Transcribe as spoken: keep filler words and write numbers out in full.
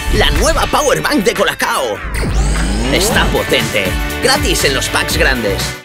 La nueva Power Bank de Colacao. Está potente. Gratis en los packs grandes.